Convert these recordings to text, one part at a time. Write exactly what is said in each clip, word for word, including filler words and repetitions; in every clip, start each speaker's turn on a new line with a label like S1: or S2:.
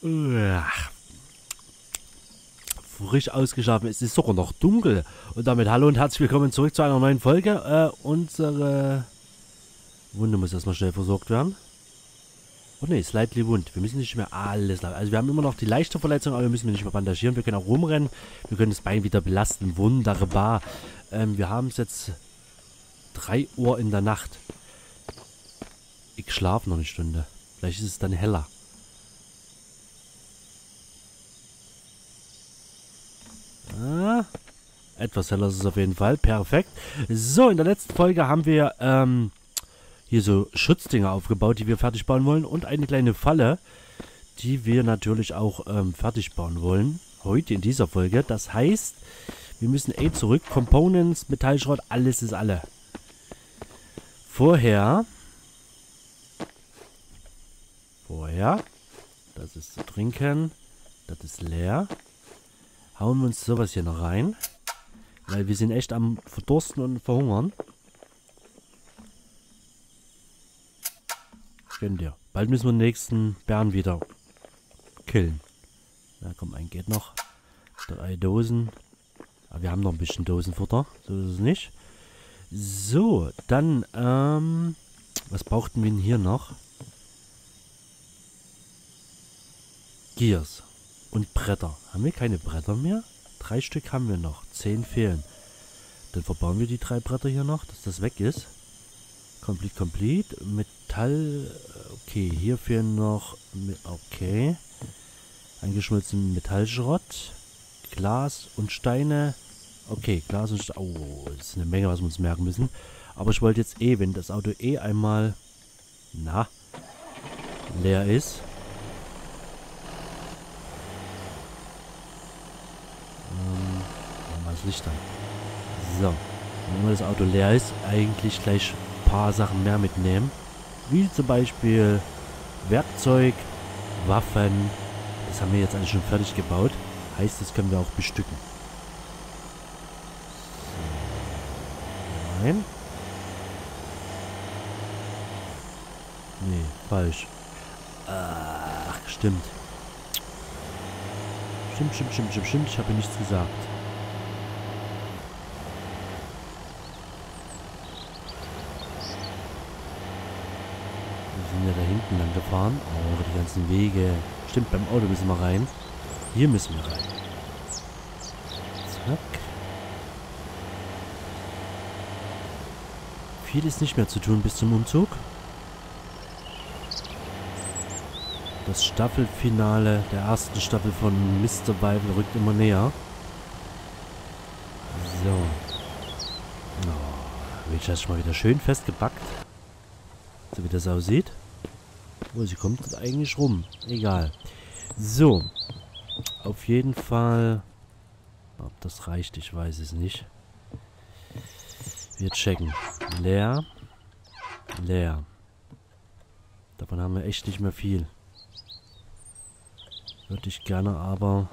S1: Ach, frisch ausgeschlafen. Es ist sogar noch dunkel. Und damit hallo und herzlich willkommen zurück zu einer neuen Folge. Äh, unsere Wunde muss erstmal schnell versorgt werden. Oh ne, slightly wund. Wir müssen nicht mehr alles... Also wir haben immer noch die leichte Verletzung, aber wir müssen nicht mehr bandagieren. Wir können auch rumrennen. Wir können das Bein wieder belasten. Wunderbar. Ähm, wir haben es jetzt drei Uhr in der Nacht. Ich schlafe noch eine Stunde. Vielleicht ist es dann heller. Ah, etwas heller ist es auf jeden Fall. Perfekt. So, in der letzten Folge haben wir ähm, hier so Schutzdinger aufgebaut, die wir fertig bauen wollen. Und eine kleine Falle, die wir natürlich auch ähm, fertig bauen wollen. Heute in dieser Folge. Das heißt, wir müssen eh zurück. Components, Metallschrott, alles ist alle. Vorher... Vorher... Das ist zu trinken. Das ist leer. Hauen wir uns sowas hier noch rein. Weil wir sind echt am Verdursten und Verhungern. Gönnt ihr. Bald müssen wir den nächsten Bären wieder killen. Na komm, ein geht noch. Drei Dosen. Aber wir haben noch ein bisschen Dosenfutter. So ist es nicht. So, dann, ähm... was brauchten wir denn hier noch? Gears. Und Bretter. Haben wir keine Bretter mehr? Drei Stück haben wir noch. Zehn fehlen. Dann verbauen wir die drei Bretter hier noch, dass das weg ist. Complete, complete. Metall. Okay, hier fehlen noch... Okay. Eingeschmolzenen Metallschrott. Glas und Steine. Okay, Glas und Steine. Oh, das ist eine Menge, was wir uns merken müssen. Aber ich wollte jetzt eh, wenn das Auto eh einmal... Na... leer ist... Das Licht an. So. Wenn das Auto leer ist, eigentlich gleich ein paar Sachen mehr mitnehmen. Wie zum Beispiel Werkzeug, Waffen. Das haben wir jetzt eigentlich schon fertig gebaut. Heißt, das können wir auch bestücken. So. Nein. Nee, falsch. Ach, stimmt. Stimmt, stimmt, stimmt, stimmt, stimmt. Ich habe nichts gesagt. Wir sind ja da hinten lang gefahren. Oh, die ganzen Wege. Stimmt, beim Auto müssen wir rein. Hier müssen wir rein. Zack. Viel ist nicht mehr zu tun bis zum Umzug. Das Staffelfinale der ersten Staffel von Mister Survival rückt immer näher. So. Oh, Rachel ist schon mal wieder schön festgebackt. So wie das aussieht. Oh, sie kommt eigentlich rum. Egal. So. Auf jeden Fall. Ob das reicht, ich weiß es nicht. Wir checken. Leer. Leer. Davon haben wir echt nicht mehr viel. Würde ich gerne aber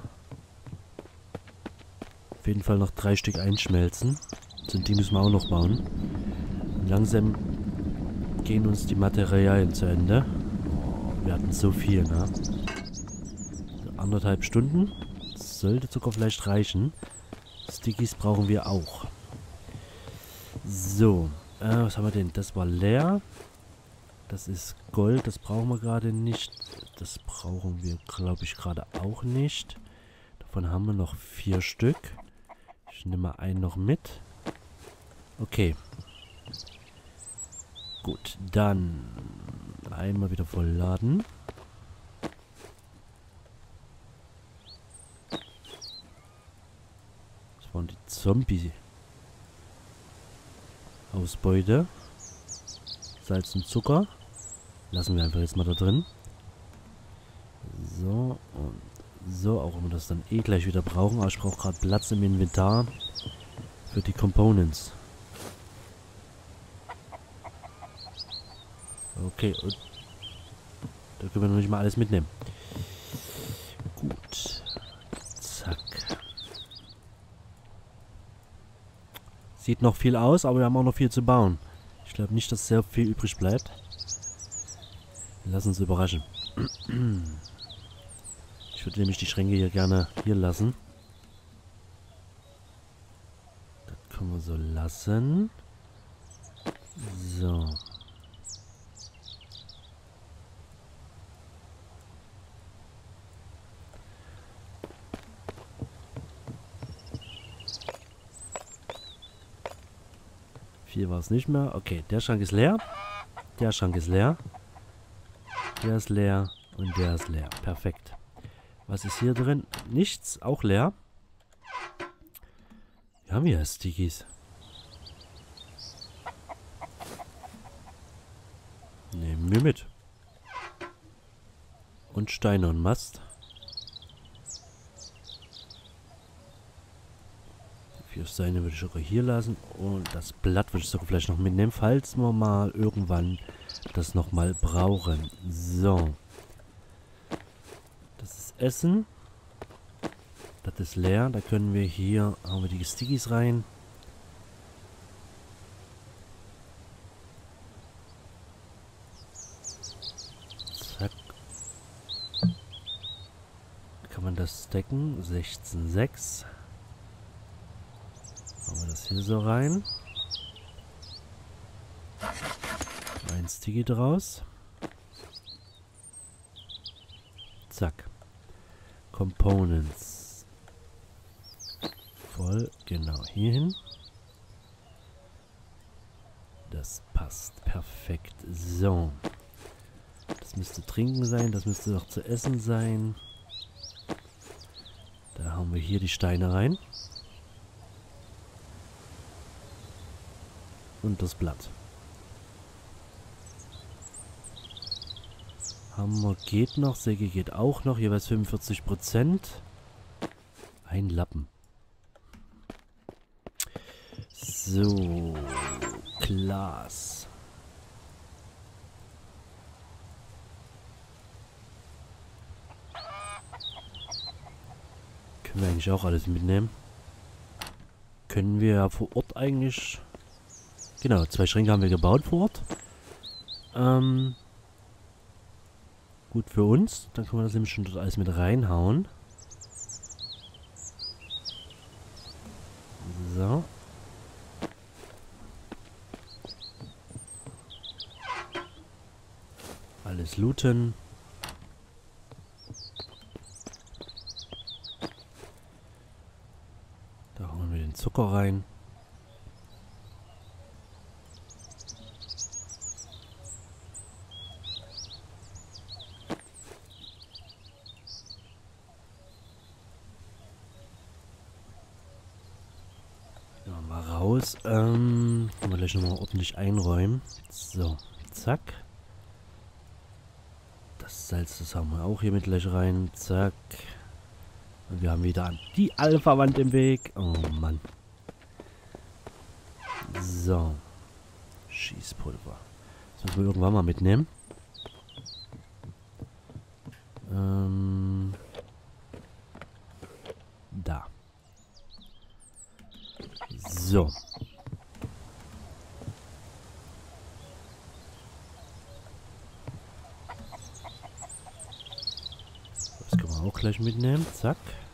S1: auf jeden Fall noch drei Stück einschmelzen. So die müssen wir auch noch bauen. Und langsam gehen uns die Materialien zu Ende. Oh, wir hatten so viel, ne? So, anderthalb Stunden. Das sollte sogar vielleicht reichen. Stickies brauchen wir auch. So. Äh, was haben wir denn? Das war leer. Das ist Gold. Das brauchen wir gerade nicht. Das brauchen wir, glaube ich, gerade auch nicht. Davon haben wir noch vier Stück. Ich nehme mal einen noch mit. Okay. Gut, dann einmal wieder vollladen. Das waren die Zombie-Ausbeute. Salz und Zucker. Lassen wir einfach jetzt mal da drin. So und so, auch wenn wir das dann eh gleich wieder brauchen. Aber ich brauche gerade Platz im Inventar für die Components. Okay, und da können wir noch nicht mal alles mitnehmen. Gut. Zack. Sieht noch viel aus, aber wir haben auch noch viel zu bauen. Ich glaube nicht, dass sehr viel übrig bleibt. Wir lassen uns überraschen. Ich würde nämlich die Schränke hier gerne hier lassen. Das können wir so lassen. So. Vier war es nicht mehr. Okay, der Schrank ist leer. Der Schrank ist leer. Der ist leer. Und der ist leer. Perfekt. Was ist hier drin? Nichts. Auch leer. Wir haben hier Stickies. Nehmen wir mit. Und Steine und Mast. Vier Steine würde ich sogar hier lassen. Und das Blatt würde ich sogar vielleicht noch mitnehmen, falls wir mal irgendwann das nochmal brauchen. So. Das ist Essen. Das ist leer. Da können wir hier, haben wir die Stickies rein. Zack. Kann man das stacken? sechzehn Komma sechs. Machen wir das hier so rein. Ein Sticky draus. Zack. Components. Voll, genau hierhin. Das passt perfekt. So. Das müsste trinken sein, das müsste noch zu essen sein. Da haben wir hier die Steine rein. Und das Blatt. Hammer geht noch, Säge geht auch noch, jeweils fünfundvierzig Prozent. Ein Lappen. So, Glas. Können wir eigentlich auch alles mitnehmen. Können wir ja vor Ort eigentlich... Genau, zwei Schränke haben wir gebaut vor Ort. Ähm... Gut für uns. Dann können wir das nämlich schon dort alles mit reinhauen. So. Alles looten. Da hauen wir den Zucker rein. Mal raus. Ähm, können wir gleich nochmal ordentlich einräumen. So, zack. Das Salz, das haben wir auch hier mit gleich rein. Zack. Und wir haben wieder die Alpha-Wand im Weg. Oh Mann. So. Schießpulver. Das müssen wir irgendwann mal mitnehmen. Ähm. Da. So. Das können wir auch gleich mitnehmen. Zack.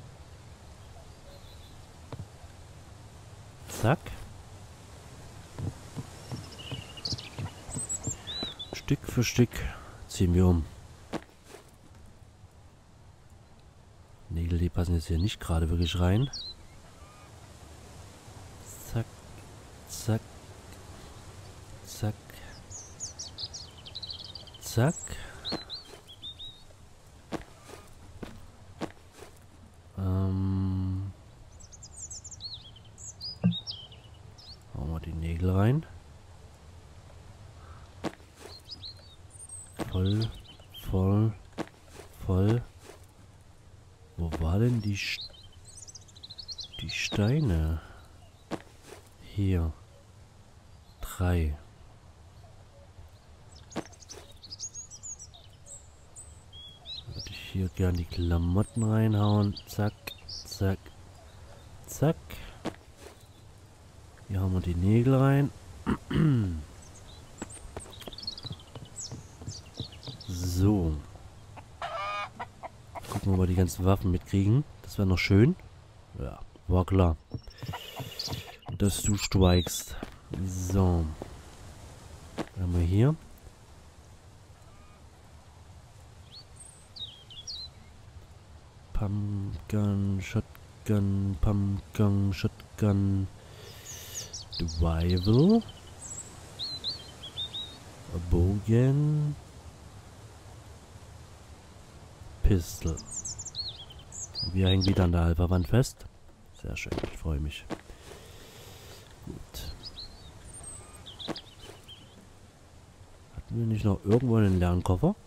S1: Zack. Stück für Stück ziehen wir um. Nägel, die passen jetzt hier nicht gerade wirklich rein. Zack. Zack. Zack. Zack. Ähm. Hauen wir die Nägel rein. Voll, voll, voll. Wo war denn die, St die Steine? Hier. Drei. Würde ich hier gern die Klamotten reinhauen. Zack, zack, zack. Hier haben wir die Nägel rein. So. Gucken Gucken, ob wir die ganzen Waffen mitkriegen. Das wäre noch schön. Ja, war klar. Dass du schweigst. So. Was haben wir hier? Pumpgun, Shotgun, Pumpgun, Shotgun, Survival, Bogen, Pistol. Wir hängen wieder an der Alpha-Wand fest. Sehr schön, ich freue mich. Gut. Hatten wir nicht noch irgendwo einen leeren Koffer?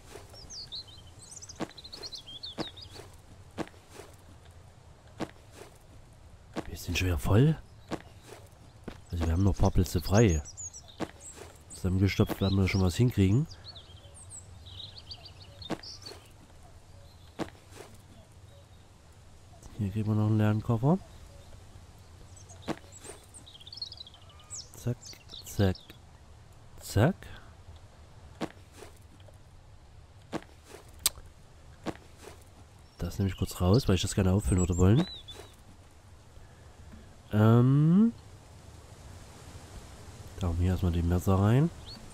S1: Wir sind schon wieder voll. Also wir haben noch ein paar Plätze frei. Zusammengestopft werden wir schon was hinkriegen. Hier kriegen wir noch einen leeren Koffer. Zack, zack, zack. Das nehme ich kurz raus, weil ich das gerne auffüllen würde wollen. Ähm. Da haben wir erstmal die Messer rein.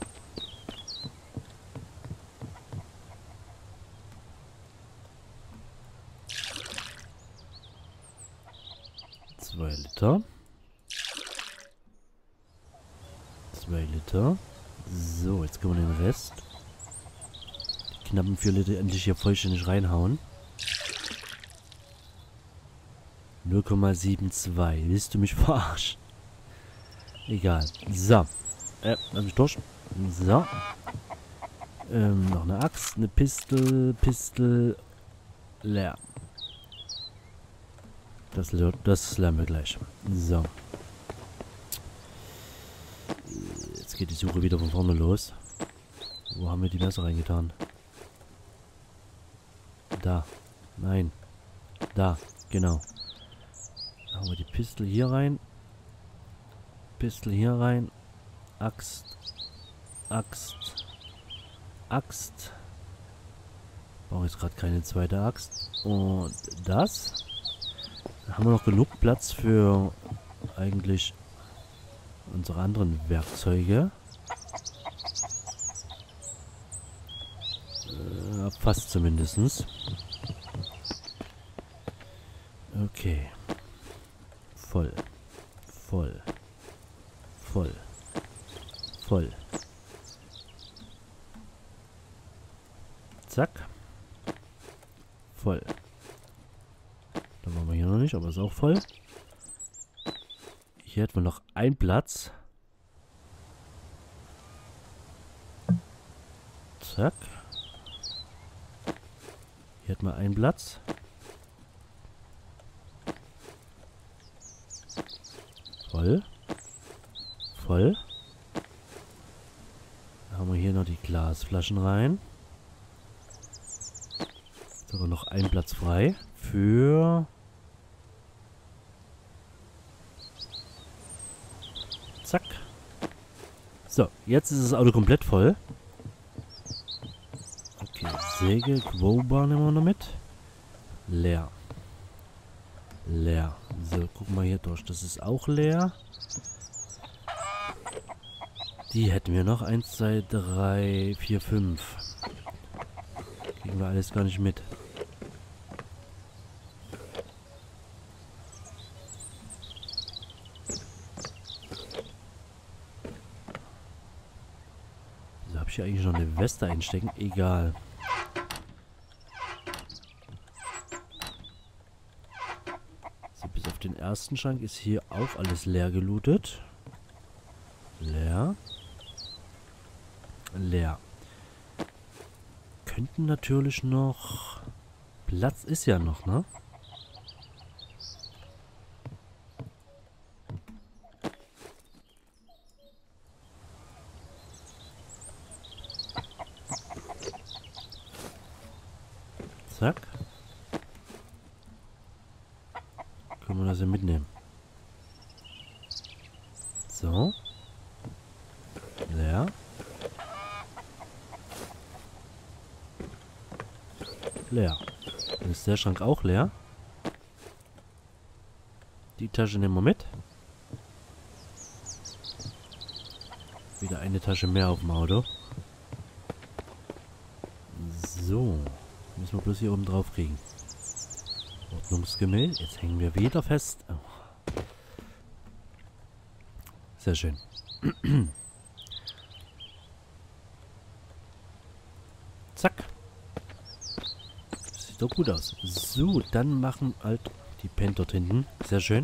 S1: Zwei Liter. Zwei Liter. So, jetzt können wir den Rest. Die knappen vier Liter endlich hier vollständig reinhauen. null Komma zwei. Willst du mich verarschen? Egal. So. Äh, lass mich durch. So. Ähm, noch eine Axt, eine Pistol, Pistol, leer. Das, das lernen wir gleich. So. Jetzt geht die Suche wieder von vorne los. Wo haben wir die Messer reingetan? Da. Nein. Da. Genau. Da haben wir die Pistol hier rein. Pistol hier rein. Axt. Axt. Axt. Brauche jetzt gerade keine zweite Axt. Und das. Da haben wir noch genug Platz für eigentlich unsere anderen Werkzeuge. Äh, fast zumindest. Okay. Voll. Voll. Voll. Voll. Zack. Voll. Dann machen wir hier noch nicht, aber ist auch voll. Hier hätten wir noch einen Platz. Zack. Hier hätten wir einen Platz. Voll. Voll. Dann haben wir hier noch die Glasflaschen rein. Jetzt haben wir noch einen Platz frei für... Zack. So, jetzt ist das Auto komplett voll. Okay, Säge, Crowbar nehmen wir noch mit. Leer. Leer. So, gucken wir hier durch. Das ist auch leer. Die hätten wir noch. eins, zwei, drei, vier, fünf. Kriegen wir alles gar nicht mit. Wieso habe ich hier eigentlich noch eine Weste einstecken? Egal. Bis auf den ersten Schrank ist hier auch alles leer gelootet. Leer. Leer. Könnten natürlich noch... Platz ist ja noch, ne? Zack. Können wir das ja mitnehmen. So. Leer. Leer. Dann ist der Schrank auch leer. Die Tasche nehmen wir mit. Wieder eine Tasche mehr auf dem Auto. So. Müssen wir bloß hier oben drauf kriegen. Ordnungsgemäß. Jetzt hängen wir wieder fest. Oh. Sehr schön. Zack. Sieht doch gut aus. So, dann machen halt die Pen dort hinten. Sehr schön.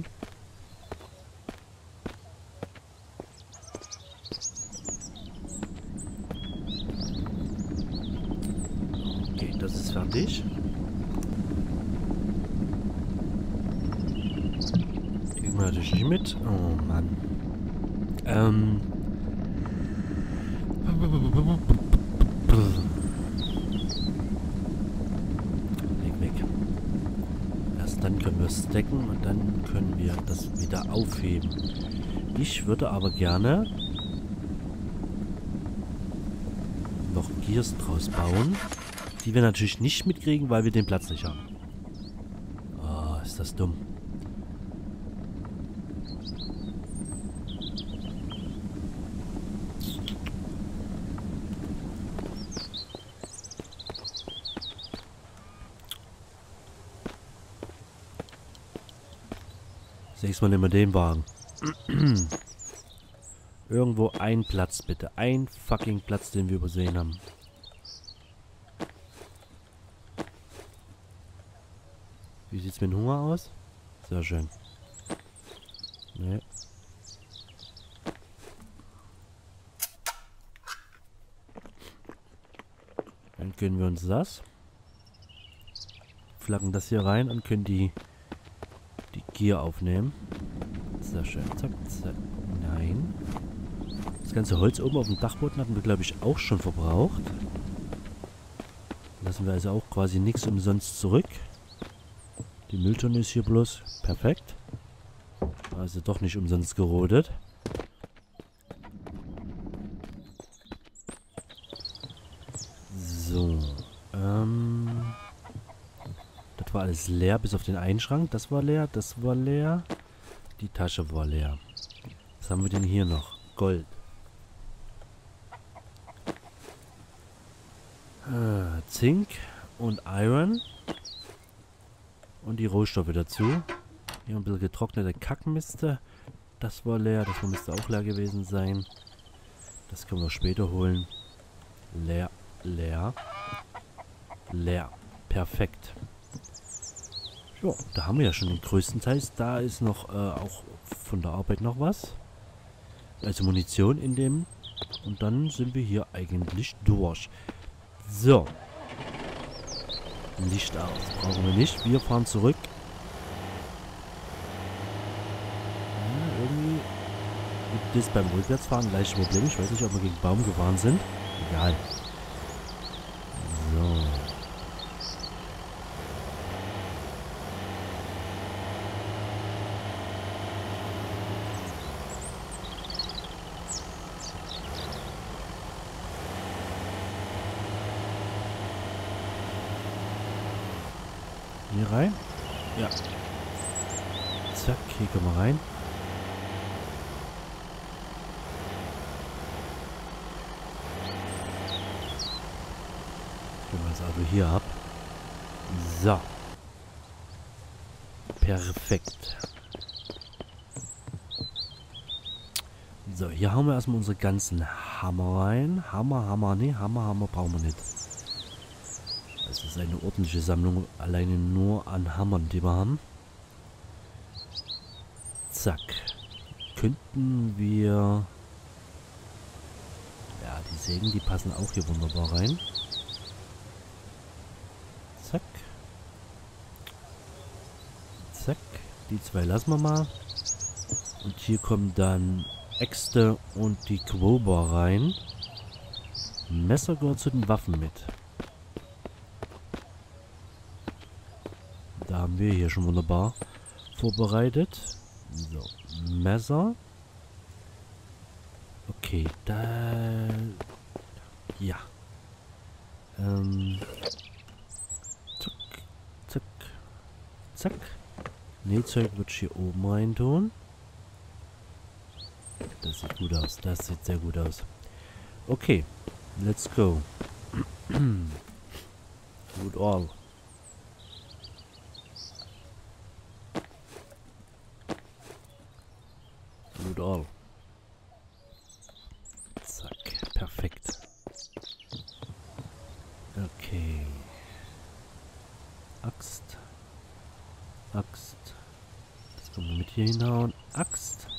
S1: Okay, das ist fertig. Kriegen wir natürlich nicht mit. Oh Mann. Ähm. Leg weg. Erst dann können wir stacken und dann können wir das wieder aufheben. Ich würde aber gerne noch Gears draus bauen, die wir natürlich nicht mitkriegen, weil wir den Platz nicht haben. Oh, ist das dumm. Nächstes Mal nehmen wir den Wagen. Irgendwo ein Platz, bitte. Ein fucking Platz, den wir übersehen haben. Wie sieht's mit dem Hunger aus? Sehr schön. Nee. Dann können wir uns das. Flaggen das hier rein und können die die Gier aufnehmen. Sehr schön. Zack, zack. Nein. Das ganze Holz oben auf dem Dachboden hatten wir, glaube ich, auch schon verbraucht. Lassen wir also auch quasi nichts umsonst zurück. Die Mülltonne ist hier bloß. Perfekt. Also doch nicht umsonst gerodet. So. Ähm... Das war alles leer, bis auf den Einschrank. Das war leer, das war leer. Die Tasche war leer. Was haben wir denn hier noch? Gold. Ah, Zink und Iron. Und die Rohstoffe dazu. Hier ein bisschen getrocknete Kackmiste. Das war leer, das müsste auch leer gewesen sein. Das können wir später holen. Leer, leer. Leer. Perfekt. Ja, da haben wir ja schon den größten Teil. Da ist noch äh, auch von der Arbeit noch was. Also Munition in dem. Und dann sind wir hier eigentlich durch. So. Licht aus. Brauchen wir nicht. Wir fahren zurück. Ja, irgendwie gibt es beim Rückwärtsfahren gleich Problem. Ich weiß nicht, ob wir gegen Baum gefahren sind. Egal. So. Hier rein. Ja. Zack, hier kommen wir rein. Stellen wir das Auto hier ab. So. Perfekt. So, hier haben wir erstmal unsere ganzen Hammer rein. Hammer, Hammer, nee, Hammer, Hammer brauchen wir nicht. Das ist eine ordentliche Sammlung, alleine nur an Hammern, die wir haben. Zack. Könnten wir... Ja, die Sägen, die passen auch hier wunderbar rein. Zack. Zack. Die zwei lassen wir mal. Und hier kommen dann Äxte und die Quober rein. Messer gehört zu den Waffen mit. Da haben wir hier schon wunderbar vorbereitet. So, Messer. Okay, da... Ja. Ähm... Zack, zack. Nähzeug wird hier oben rein tun. Das sieht gut aus. Das sieht sehr gut aus. Okay, let's go. Good all. Good all. Zack, perfekt. Okay. Axt. Axt. Das können wir mit hier hinhauen. Axt.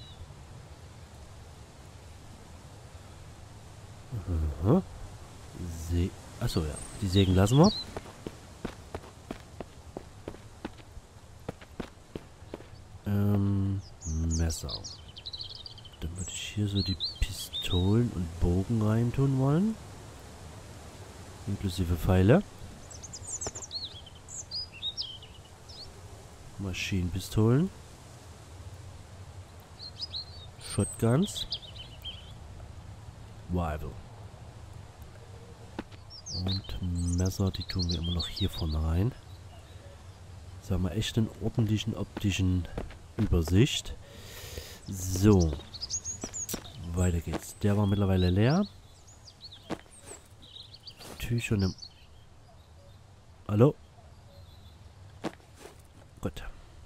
S1: Aha. Se Achso, ja. Die Sägen lassen wir. Ähm, Messer. Dann würde ich hier so die Pistolen und Bogen reintun wollen. Inklusive Pfeile. Maschinenpistolen. Shotguns. Rifle. Und Messer, die tun wir immer noch hier vorne rein. So haben wir echt einen ordentlichen optischen Übersicht. So. Weiter geht's. Der war mittlerweile leer. Tücher im... Hallo? Gut.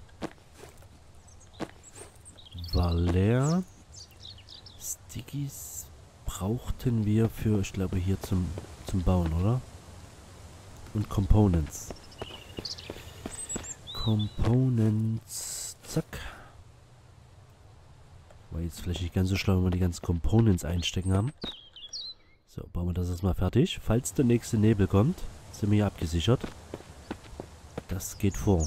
S1: War leer. Stickies brauchten wir für, ich glaube, hier zum, zum Bauen, oder? Und Components. Components. Zack. War jetzt vielleicht nicht ganz so schlau, wenn wir die ganzen Components einstecken haben. So, bauen wir das erstmal fertig. Falls der nächste Nebel kommt, sind wir hier abgesichert. Das geht vor.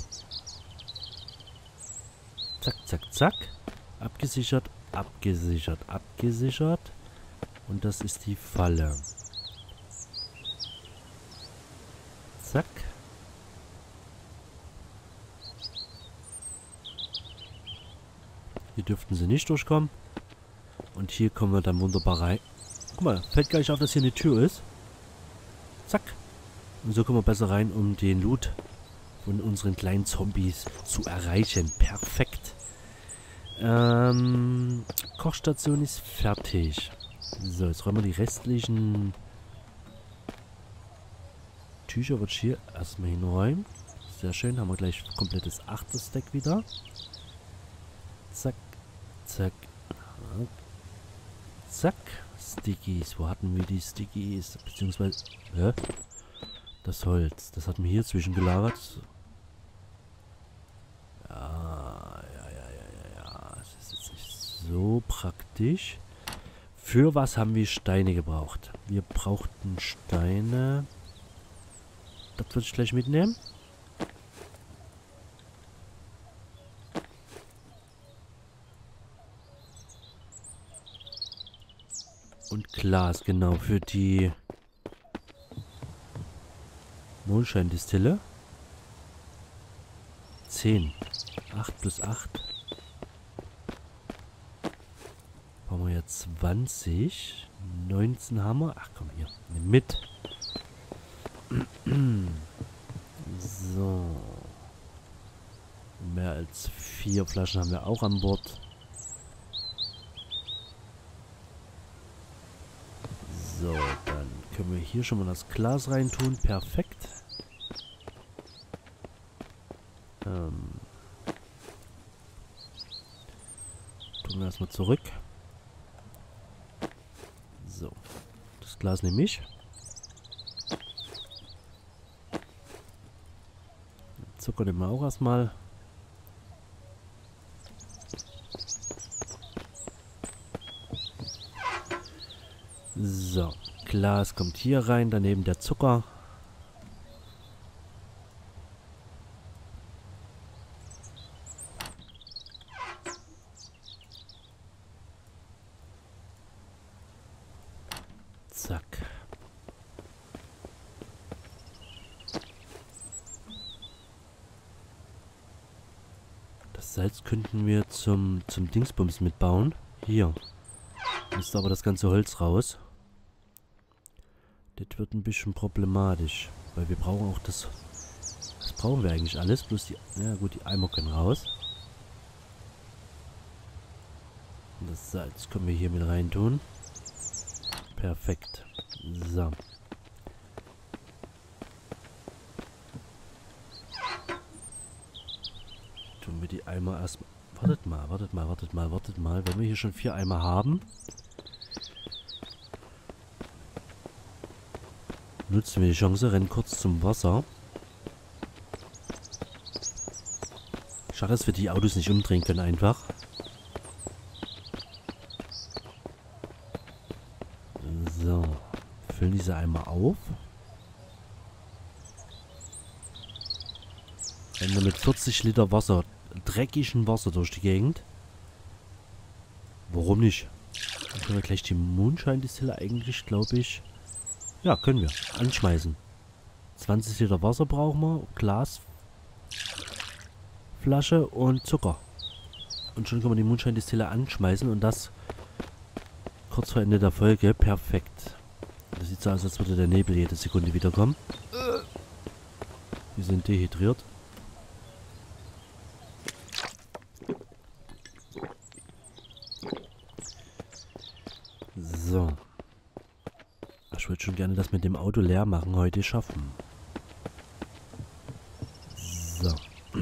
S1: Zack, zack, zack. Abgesichert, abgesichert, abgesichert. Und das ist die Falle. Zack. Hier dürften sie nicht durchkommen. Und hier kommen wir dann wunderbar rein. Guck mal, fällt gleich auf, dass hier eine Tür ist. Zack. Und so kommen wir besser rein, um den Loot von unseren kleinen Zombies zu erreichen. Perfekt. Ähm, Kochstation ist fertig. So, jetzt räumen wir die restlichen Tücher, wird hier erstmal hinräumen. Sehr schön, haben wir gleich komplettes Achter-Stack wieder. Zack, zack, zack. Stickies, wo hatten wir die Stickies? Beziehungsweise, hä? Das Holz, das hatten wir hier zwischengelagert. Ja, ja, ja, ja, ja, ja. Das ist jetzt nicht so praktisch. Für was haben wir Steine gebraucht? Wir brauchten Steine. Das würde ich gleich mitnehmen. Und Glas, genau, für die Mondscheindistille. zehn. acht plus acht. Brauchen wir jetzt zwanzig. neunzehn haben wir. Ach komm, hier. Nimm mit. So. Mehr als vier Flaschen haben wir auch an Bord. So, dann können wir hier schon mal das Glas reintun. Perfekt. Ähm. Tun wir erstmal zurück. So. Das Glas nehme ich. Zucker nehmen wir auch erstmal. So, Glas kommt hier rein, daneben der Zucker. Zack. Das Salz könnten wir zum, zum Dingsbums mitbauen. Hier. Müsste aber das ganze Holz raus. Das wird ein bisschen problematisch. Weil wir brauchen auch das... Was brauchen wir eigentlich alles. Bloß die... Ja gut, die Eimer können raus. Und das Salz können wir hier mit rein tun. Perfekt. So. Tun wir die Eimer erstmal... Wartet mal, wartet mal, wartet mal, wartet mal. Wenn wir hier schon vier Eimer haben, nutzen wir die Chance, rennen kurz zum Wasser. Schade, dass wir die Autos nicht umdrehen können einfach. So. Füllen diese Eimer auf. Rennen wir mit vierzig Liter Wasser, dreckigen Wasser durch die Gegend. Warum nicht? Dann können wir gleich die Moonshine-Distille eigentlich, glaube ich... Ja, können wir. Anschmeißen. zwanzig Liter Wasser brauchen wir. Glasflasche und Zucker. Und schon können wir die Moonshine-Distille anschmeißen. Und das kurz vor Ende der Folge. Perfekt. Das sieht so aus, als würde der Nebel jede Sekunde wiederkommen. Wir sind dehydriert. So. Ich würde schon gerne das mit dem Auto leer machen heute schaffen. So.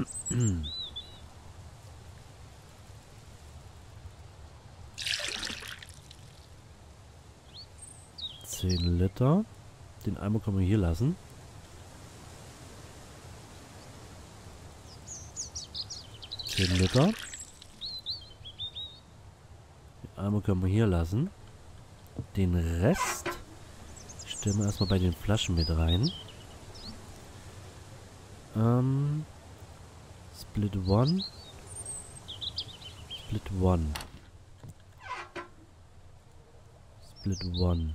S1: zehn Liter. Den Eimer können wir hier lassen. zehn Liter. Den Eimer können wir hier lassen. Den Rest stellen wir erstmal bei den Flaschen mit rein. Ähm, Split One. Split One. Split One.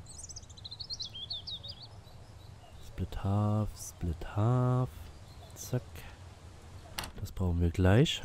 S1: Split Half. Split Half. Zack. Das brauchen wir gleich.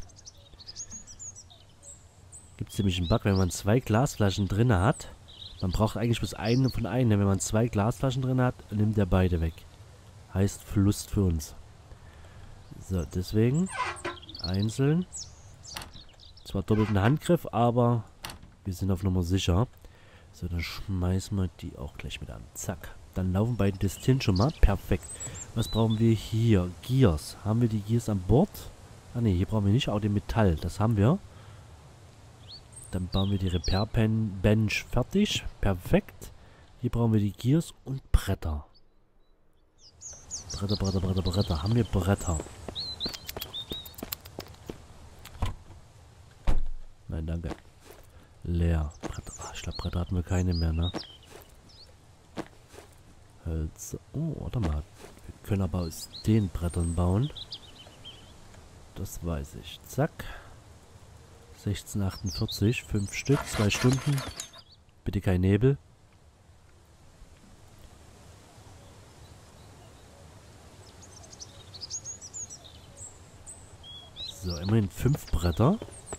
S1: Gibt es nämlich einen Bug, wenn man zwei Glasflaschen drin hat. Man braucht eigentlich bloß eine von einem. Wenn man zwei Glasflaschen drin hat, nimmt er beide weg. Heißt Verlust für uns. So, deswegen einzeln. Zwar doppelten Handgriff, aber wir sind auf Nummer sicher. So, dann schmeißen wir die auch gleich mit an. Zack. Dann laufen beide Destillen schon mal. Perfekt. Was brauchen wir hier? Gears. Haben wir die Gears an Bord? Ah ne, hier brauchen wir nicht, auch den Metall. Das haben wir. Dann bauen wir die Repair Bench fertig. Perfekt. Hier brauchen wir die Gears und Bretter. Bretter, Bretter, Bretter, Bretter. Haben wir Bretter? Nein, danke. Leer. Bretter. Ach, ich glaube, Bretter hatten wir keine mehr, ne? Hölzer. Oh, warte mal. Wir können aber aus den Brettern bauen. Das weiß ich. Zack. sechzehn achtundvierzig. fünf Stück. zwei Stunden. Bitte kein Nebel. So, immerhin fünf Bretter.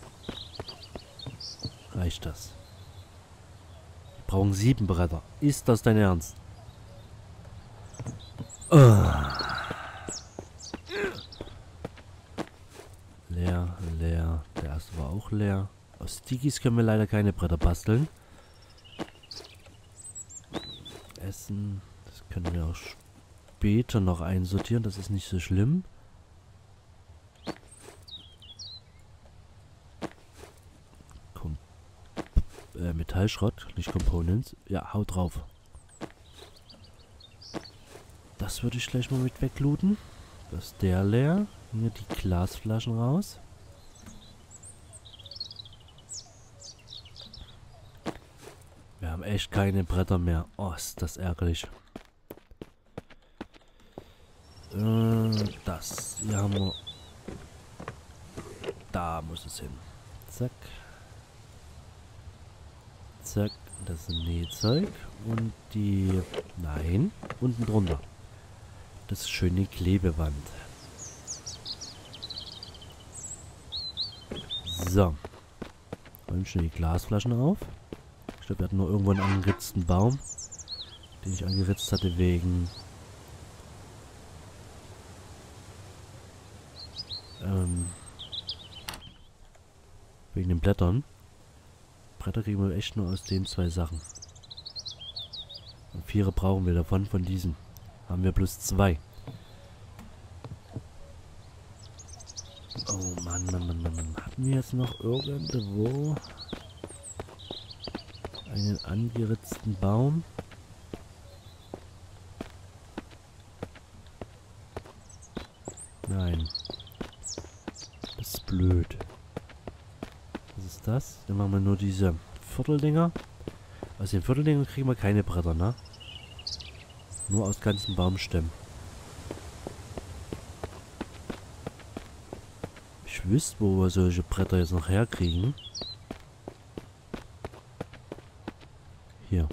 S1: Reicht das? Wir brauchen sieben Bretter. Ist das dein Ernst? Oh. Leer, leer. Der erste war auch leer. Aus Stickies können wir leider keine Bretter basteln. Essen. Das können wir auch später noch einsortieren. Das ist nicht so schlimm. Kom äh, Metallschrott, nicht Components. Ja, haut drauf. Das würde ich gleich mal mit weglooten. Das ist der leer. Hier die Glasflaschen raus. Wir haben echt keine Bretter mehr. Oh, ist das ärgerlich. Äh, das. Hier haben wir. Da muss es hin. Zack. Zack. Das ist ein Nähzeug. Und die. Nein. Unten drunter. Das ist schöne Klebeband. So. Räumen schon die Glasflaschen auf. Ich glaube, wir hatten nur irgendwo einen angeritzten Baum, den ich angeritzt hatte wegen Ähm, wegen den Blättern. Bretter kriegen wir echt nur aus den zwei Sachen. Und Vierer brauchen wir davon, von diesen. Haben wir plus zwei. Oh Mann, Mann, Mann, Mann, Mann. Hatten wir jetzt noch irgendwo einen angeritzten Baum? Nein. Das ist blöd. Was ist das? Dann machen wir nur diese Vierteldinger. Aus den Vierteldingern kriegen wir keine Bretter, ne? Nur aus ganzen Baumstämmen. Ich wüsste, wo wir solche Bretter jetzt noch herkriegen. Hier.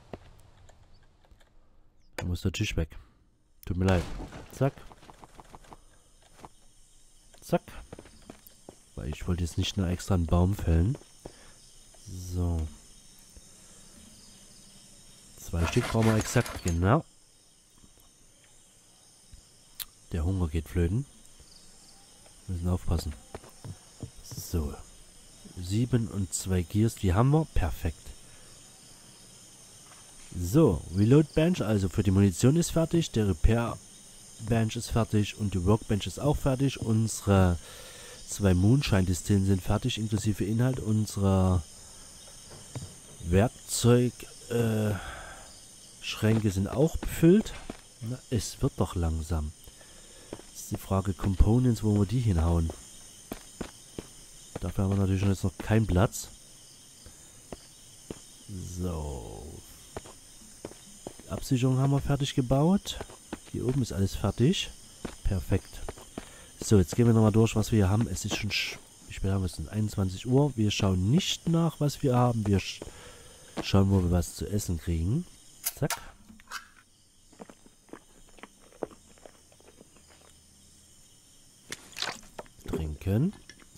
S1: Da muss der Tisch weg. Tut mir leid. Zack. Zack. Weil ich wollte jetzt nicht nur extra einen Baum fällen. So. Zwei Stück brauchen wir exakt, genau. Der Hunger geht flöten. Wir müssen aufpassen. So. Sieben und zwei Gears, die haben wir. Perfekt. So, Reload Bench, also für die Munition ist fertig. Der Repair Bench ist fertig und die Workbench ist auch fertig. Unsere zwei Moonshine-Distillen sind fertig, inklusive Inhalt. Unsere Werkzeugschränke äh, sind auch befüllt. Na, es wird doch langsam. Jetzt ist die Frage, Components, wo wir die hinhauen. Dafür haben wir natürlich jetzt noch keinen Platz. So. Die Absicherung haben wir fertig gebaut. Hier oben ist alles fertig. Perfekt. So, jetzt gehen wir nochmal durch, was wir hier haben. Es ist schon, wie spät haben wir es denn? einundzwanzig Uhr. Wir schauen nicht nach, was wir haben. Wir sch schauen, wo wir was zu essen kriegen. Zack. Trinken.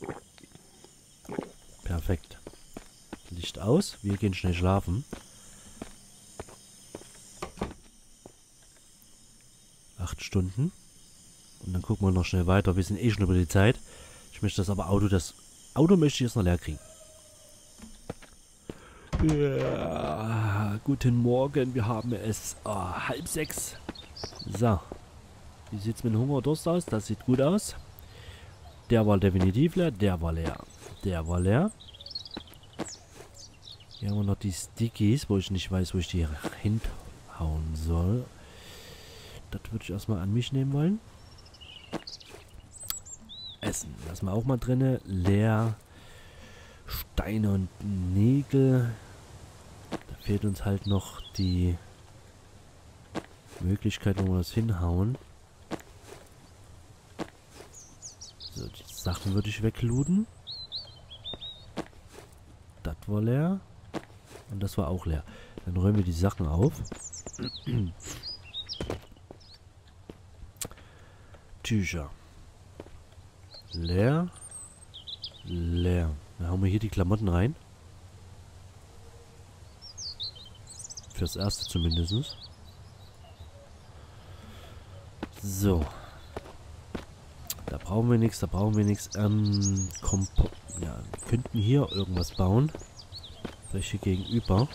S1: Perfekt. Licht aus. Wir gehen schnell schlafen. Acht Stunden. Und dann gucken wir noch schnell weiter. Wir sind eh schon über die Zeit. Ich möchte das aber Auto, das Auto möchte ich jetzt noch leer kriegen. Ja, guten Morgen, wir haben es oh, halb sechs. So. Wie sieht es mit dem Hunger und Durst aus? Das sieht gut aus. Der war definitiv leer, der war leer. Der war leer. Hier haben wir noch die Stickies, wo ich nicht weiß, wo ich die hinhauen soll. Das würde ich erstmal an mich nehmen wollen. Essen. Lassen wir auch mal drinne. Leer. Steine und Nägel. Da fehlt uns halt noch die Möglichkeit, wo wir das hinhauen. So, die Sachen würde ich weglooten. Das war leer. Und das war auch leer. Dann räumen wir die Sachen auf. Tücher. Leer. Leer. Dann hauen wir hier die Klamotten rein. Fürs Erste zumindest. So. Da brauchen wir nichts, da brauchen wir nichts. Ähm, Kompo ja, wir könnten hier irgendwas bauen. Vielleicht hier gegenüber.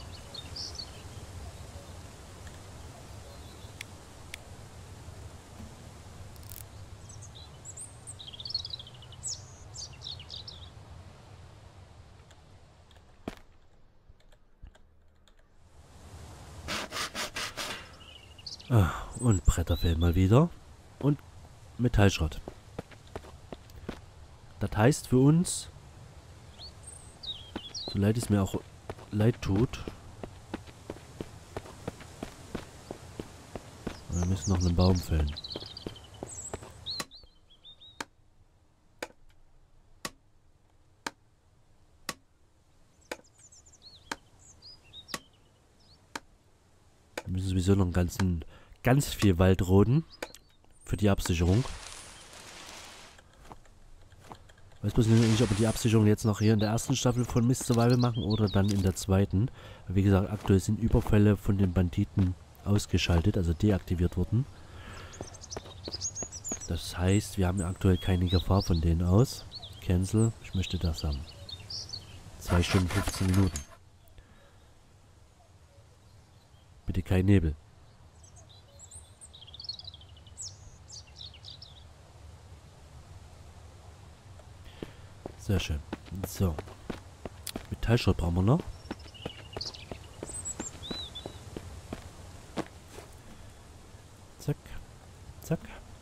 S1: Ah, und Bretter fehlen mal wieder. Und Metallschrott. Das heißt für uns, so leid es mir auch leid tut, wir müssen noch einen Baum fällen. Wir müssen sowieso noch einen ganzen, ganz viel Wald roden für die Absicherung. Ich weiß bloß nicht, ob wir die Absicherung jetzt noch hier in der ersten Staffel von Mist Survival machen oder dann in der zweiten. Wie gesagt, aktuell sind Überfälle von den Banditen ausgeschaltet, also deaktiviert worden. Das heißt, wir haben aktuell keine Gefahr von denen aus. Cancel. Ich möchte das haben. zwei Stunden fünfzehn Minuten. Bitte kein Nebel. Sehr schön. So. Metallschrott brauchen wir noch. Zack. Zack.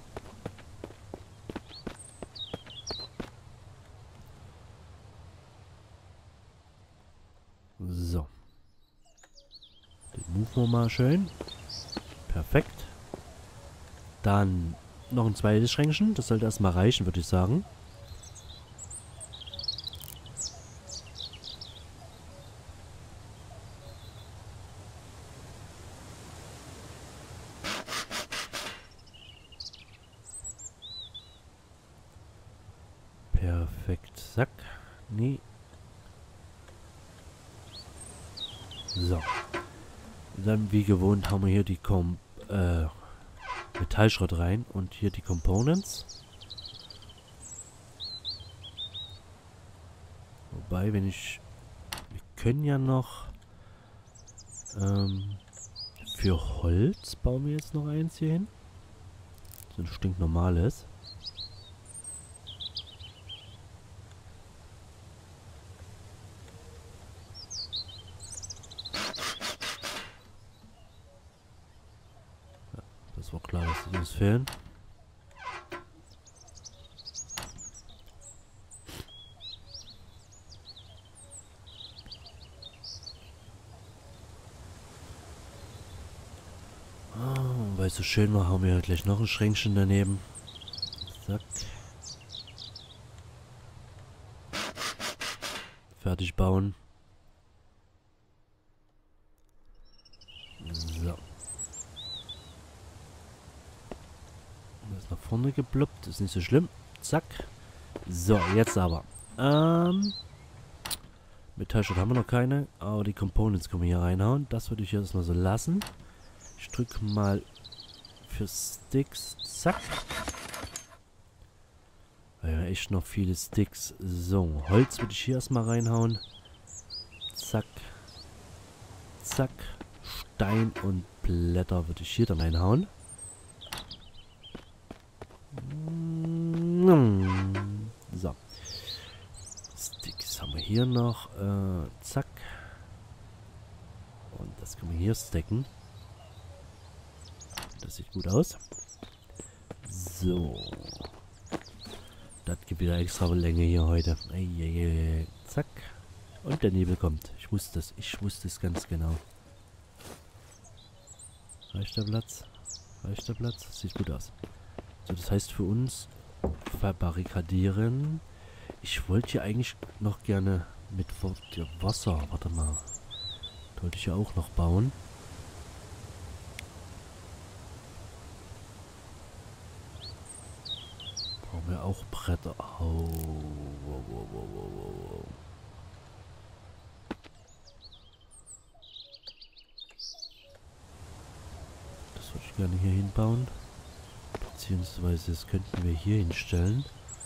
S1: So. Den moven wir mal schön. Perfekt. Dann noch ein zweites Schränkchen. Das sollte erstmal reichen, würde ich sagen. Perfekt. Zack. Nee. So. Dann wie gewohnt haben wir hier die Kom äh, Metallschrott rein und hier die Components. Wobei, wenn ich... Wir können ja noch... Ähm, für Holz bauen wir jetzt noch eins hier hin. So ein stinknormales. Das war klar, dass die uns fehlen. Oh, weil es so schön war, haben wir gleich noch ein Schränkchen daneben. Zack. Fertig bauen. So. Das ist nach vorne geploppt. Ist nicht so schlimm. Zack. So, jetzt aber. Ähm. Metallschrott haben wir noch keine. Aber die Components können wir hier reinhauen. Das würde ich jetzt mal so lassen. Ich drücke mal für Sticks. Zack. Ja, echt noch viele Sticks. So, Holz würde ich hier erstmal reinhauen. Zack. Zack. Stein und Blätter würde ich hier dann reinhauen. So. Sticks haben wir hier noch. Äh, zack. Und das können wir hier stacken. Das sieht gut aus. So. Das gibt wieder extra Länge hier heute. Eieiei. Zack. Und der Nebel kommt. Ich wusste es. Ich wusste es ganz genau. Reicht der Platz? Reicht der Platz? Sieht gut aus. So, das heißt für uns verbarrikadieren. Ich wollte hier eigentlich noch gerne mit Wasser. Warte mal. Das wollte ich ja auch noch bauen. Brauchen wir auch Bretter. Oh. Wow, wow, wow, wow. Das würde ich gerne hier hinbauen. Beziehungsweise das könnten wir hier hinstellen.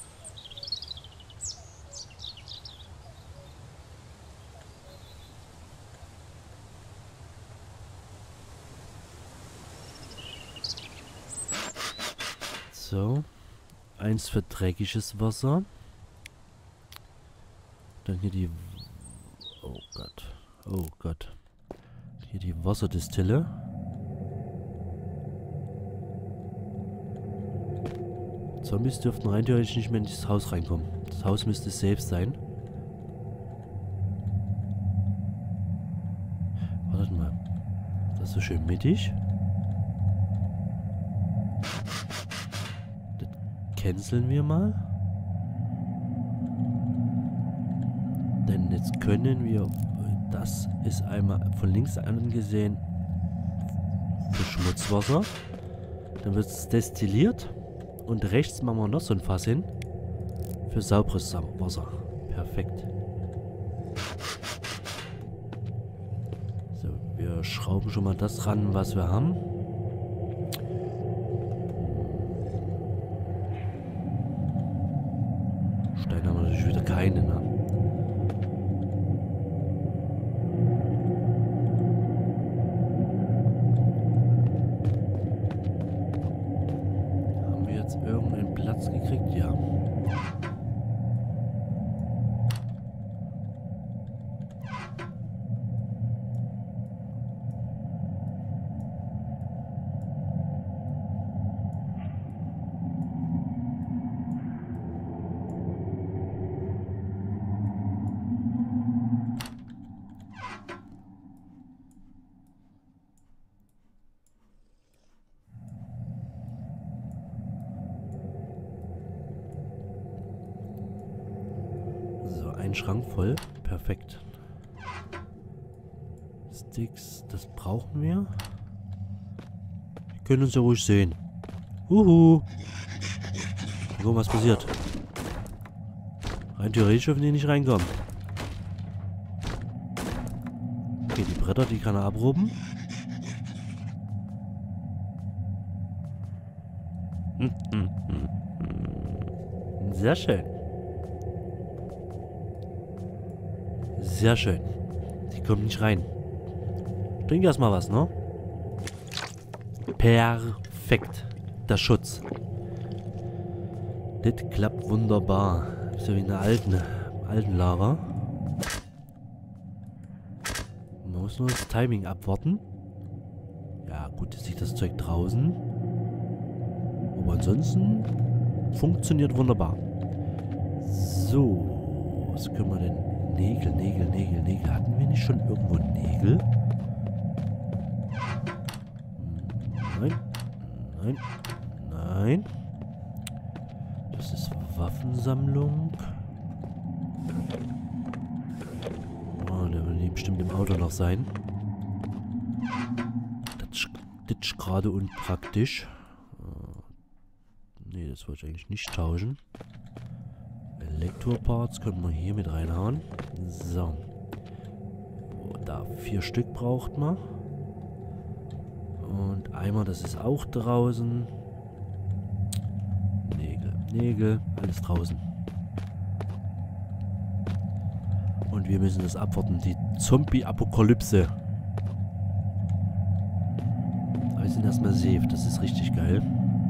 S1: So. Eins für dreckiges Wasser. Dann hier die... Oh Gott. Oh Gott. Hier die Wasserdistille. Zombies dürften rein theoretisch nicht mehr in dieses Haus reinkommen. Das Haus müsste safe sein. Wartet mal. Das ist so schön mittig. Das canceln wir mal. Denn jetzt können wir... Das ist einmal von links angesehen für Schmutzwasser. Dann wird es destilliert. Und rechts machen wir noch so ein Fass hin. Für sauberes Wasser. Perfekt. So, wir schrauben schon mal das ran, was wir haben. Steine haben wir natürlich wieder keine, ne? Haben wir jetzt irgendeinen Platz gekriegt? Ja. Ein Schrank voll. Perfekt. Sticks, das brauchen wir. Wir können uns ja ruhig sehen. Uhu. Mal gucken, was passiert. Rein theoretisch dürfen die nicht reinkommen. Okay, die Bretter, die kann er abruben. Hm, hm, hm, hm. Sehr schön. Sehr schön. Die kommen nicht rein. Trink erstmal was, ne? Perfekt. Der Schutz. Das klappt wunderbar. So wie in der alten, alten Lager. Man muss nur das Timing abwarten. Ja, gut, jetzt liegt das Zeug draußen. Aber ansonsten funktioniert wunderbar. So. Was können wir denn? Nägel, Nägel, Nägel, Nägel. Hatten wir nicht schon irgendwo Nägel? Nein. Nein. Nein. Das ist Waffensammlung. Oh, der will hier bestimmt im Auto noch sein. Das ist gerade unpraktisch. Ne, das wollte ich eigentlich nicht tauschen. Elektroparts können wir hier mit reinhauen. So. Oh, da vier Stück braucht man. Und einmal, das ist auch draußen. Nägel, Nägel, alles draußen. Und wir müssen das abwarten. Die Zombie-Apokalypse. Aber wir sind erstmal safe. Das ist richtig geil.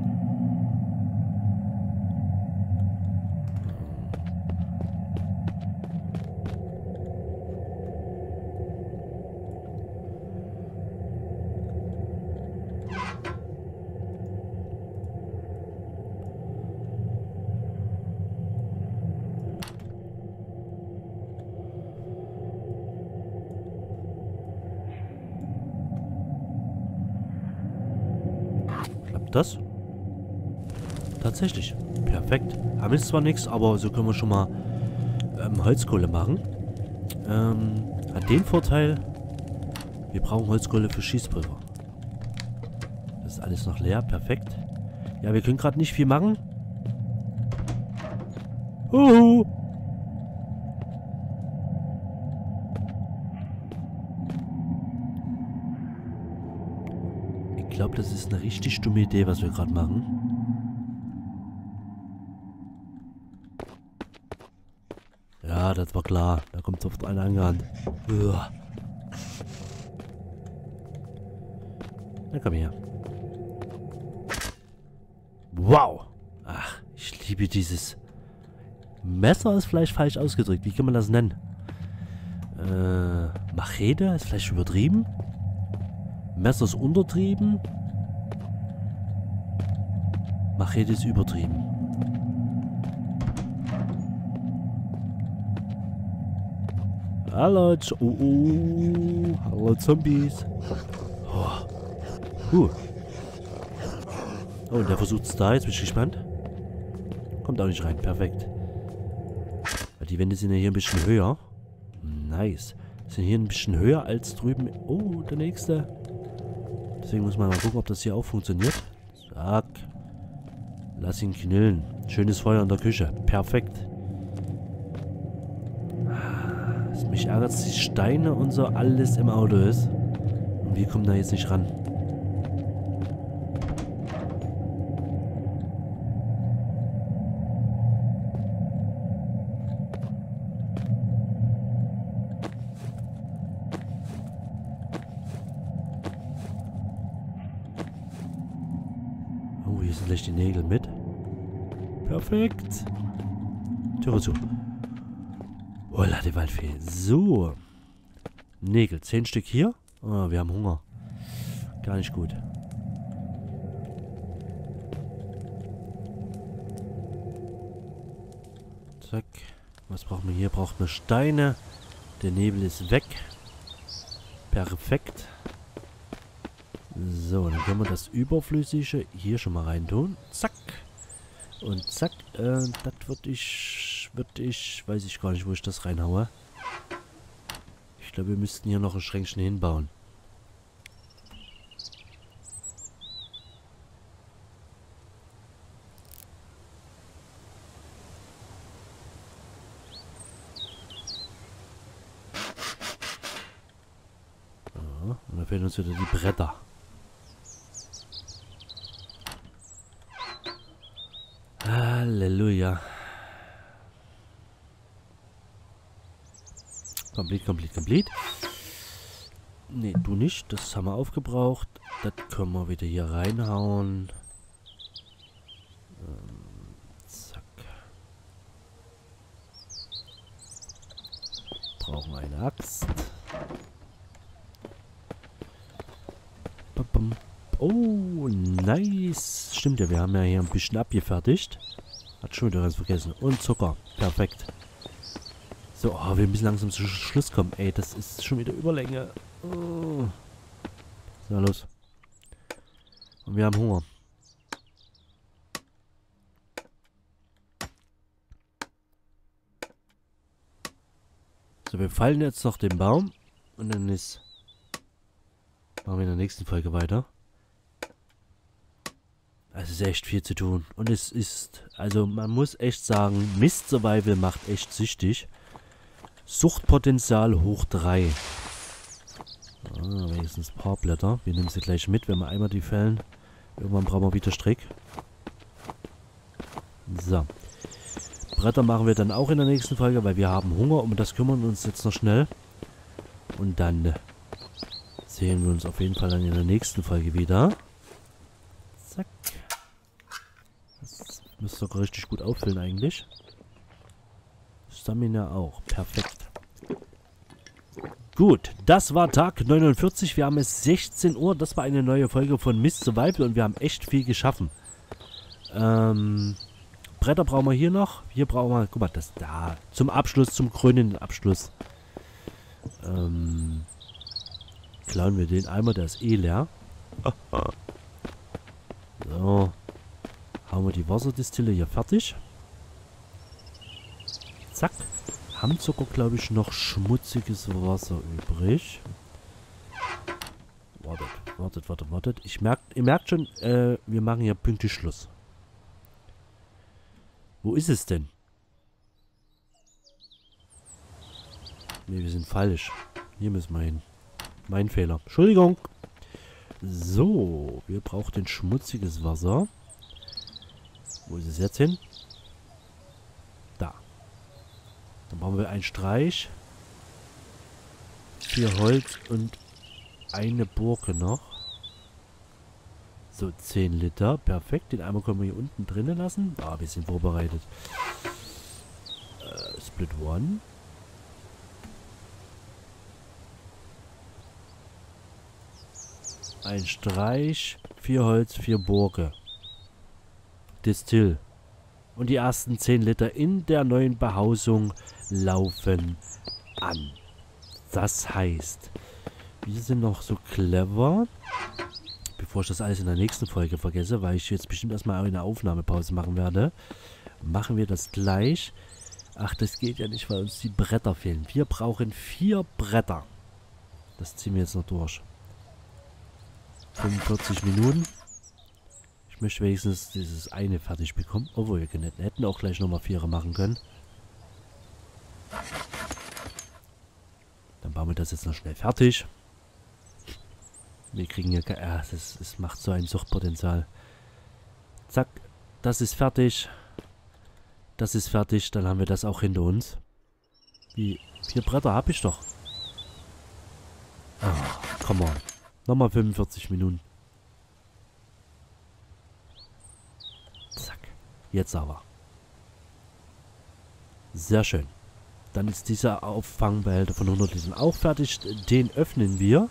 S1: Das? Tatsächlich. Perfekt. Haben jetzt zwar nichts, aber so können wir schon mal ähm, Holzkohle machen. Ähm, hat den Vorteil, wir brauchen Holzkohle für Schießpulver. Das ist alles noch leer. Perfekt. Ja, wir können gerade nicht viel machen. Uhu. Ich glaube, das ist eine richtig dumme Idee, was wir gerade machen. Ja, das war klar. Da kommt sofort einer angerannt. Uah. Na komm her. Wow. Ach, ich liebe dieses Messer ist vielleicht falsch ausgedrückt. Wie kann man das nennen? Äh, Machete ist vielleicht übertrieben. Messer ist untertrieben. Machete ist übertrieben. Hallo, oh, oh, hallo Zombies. Oh, uh. Oh, und der versucht es da. Jetzt bin ich gespannt. Kommt auch nicht rein. Perfekt. Weil die Wände sind ja hier ein bisschen höher. Nice. Sind hier ein bisschen höher als drüben. Oh, der nächste. Deswegen muss man mal gucken, ob das hier auch funktioniert. Zack. Lass ihn knillen. Schönes Feuer in der Küche. Perfekt. Mich ärgert, dass die Steine und so alles im Auto ist. Und wir kommen da jetzt nicht ran. gleich die Nägel mit. Perfekt. Türe zu. Oh, die Waldfee. So. Nägel. Zehn Stück hier. Oh, wir haben Hunger. Gar nicht gut. Zack. Was brauchen wir hier? Braucht man Steine. Der Nebel ist weg. Perfekt. So, dann können wir das Überflüssige hier schon mal reintun. Zack. Und zack. Äh, das würde ich... Würde ich... Weiß ich gar nicht, wo ich das reinhaue. Ich glaube, wir müssten hier noch ein Schränkchen hinbauen. Ja, und da fehlen uns wieder die Bretter. Halleluja. Komplett, komplett, komplett. Ne, du nicht. Das haben wir aufgebraucht. Das können wir wieder hier reinhauen. Ähm, zack. Brauchen eine Axt. Oh, nice. Stimmt ja, wir haben ja hier ein bisschen abgefertigt. Hat schon wieder ganz vergessen. Und Zucker. Perfekt. So, oh, wir müssen langsam zum Schluss kommen. Ey, das ist schon wieder Überlänge. Oh. So, los. Und wir haben Hunger. So, wir fallen jetzt noch den Baum. Und dann ist... Machen wir in der nächsten Folge weiter. Es ist echt viel zu tun. Und es ist... Also, man muss echt sagen, Mist Survival macht echt süchtig. Suchtpotenzial hoch drei. Ah, wenigstens ein paar Blätter. Wir nehmen sie gleich mit, wenn wir einmal die fällen. Irgendwann brauchen wir wieder Strick. So. Bretter machen wir dann auch in der nächsten Folge, weil wir haben Hunger. Um das kümmern wir uns jetzt noch schnell. Und dann sehen wir uns auf jeden Fall dann in der nächsten Folge wieder. Zack. Das müsste doch richtig gut auffüllen eigentlich. Stamina auch. Perfekt. Gut, das war Tag neunundvierzig. Wir haben es sechzehn Uhr. Das war eine neue Folge von Mist Survival und wir haben echt viel geschaffen. Ähm, Bretter brauchen wir hier noch. Hier brauchen wir, guck mal, das da. Zum Abschluss, zum krönenden Abschluss. Ähm, klauen wir den Eimer, der ist eh leer. So. Haben wir die Wasserdistille hier fertig. Zack. Haben Zucker, glaube ich, noch schmutziges Wasser übrig. Wartet, wartet, wartet, wartet. Ich merk, ihr merkt schon, äh, wir machen ja pünktlich Schluss. Wo ist es denn? Ne, wir sind falsch. Hier müssen wir hin. Mein Fehler. Entschuldigung. So, wir brauchen den schmutziges Wasser. Wo ist es jetzt hin? Da. Dann brauchen wir einen Streich. Vier Holz und eine Burke noch. So, zehn Liter. Perfekt. Den Eimer können wir hier unten drinnen lassen. Ah, wir sind vorbereitet. Äh, Split One. Ein Streich. Vier Holz, vier Burke. Distill. Und die ersten zehn Liter in der neuen Behausung laufen an. Das heißt, wir sind noch so clever, bevor ich das alles in der nächsten Folge vergesse, weil ich jetzt bestimmt erstmal eine Aufnahmepause machen werde, machen wir das gleich. Ach, das geht ja nicht, weil uns die Bretter fehlen. Wir brauchen vier Bretter. Das ziehen wir jetzt noch durch. fünfundvierzig Minuten. Ich möchte wenigstens dieses eine fertig bekommen. Obwohl, wir können, hätten auch gleich nochmal Vierer machen können. Dann bauen wir das jetzt noch schnell fertig. Wir kriegen ja... Äh, das, das macht so ein Suchtpotenzial. Zack. Das ist fertig. Das ist fertig. Dann haben wir das auch hinter uns. Die vier Bretter habe ich doch. Oh, come on. Nochmal fünfundvierzig Minuten. Jetzt aber. Sehr schön. Dann ist dieser Auffangbehälter von hundert Litern auch fertig. Den öffnen wir.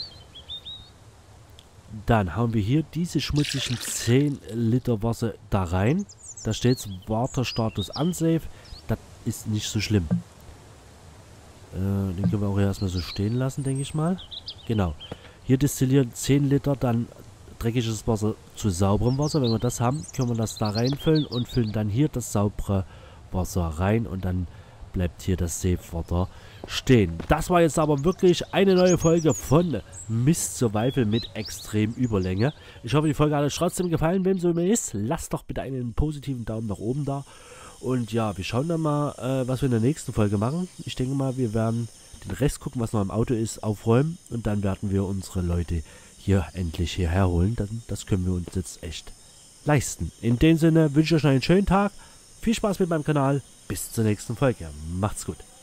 S1: Dann haben wir hier diese schmutzigen zehn Liter Wasser da rein. Da steht Waterstatus unsafe. Das ist nicht so schlimm. Äh, den können wir auch erstmal so stehen lassen, denke ich mal. Genau. Hier destillieren zehn Liter dann dreckiges Wasser zu sauberem Wasser. Wenn wir das haben, können wir das da reinfüllen und füllen dann hier das saubere Wasser rein und dann bleibt hier das Safe Water stehen. Das war jetzt aber wirklich eine neue Folge von Mist Survival mit extrem Überlänge. Ich hoffe, die Folge hat euch trotzdem gefallen. Wem so immer ist, lasst doch bitte einen positiven Daumen nach oben da. Und ja, wir schauen dann mal, äh, was wir in der nächsten Folge machen. Ich denke mal, wir werden den Rest gucken, was noch im Auto ist, aufräumen. Und dann werden wir unsere Leute hier endlich hierher holen. Dann, das können wir uns jetzt echt leisten. In dem Sinne wünsche ich euch noch einen schönen Tag. Viel Spaß mit meinem Kanal. Bis zur nächsten Folge. Macht's gut.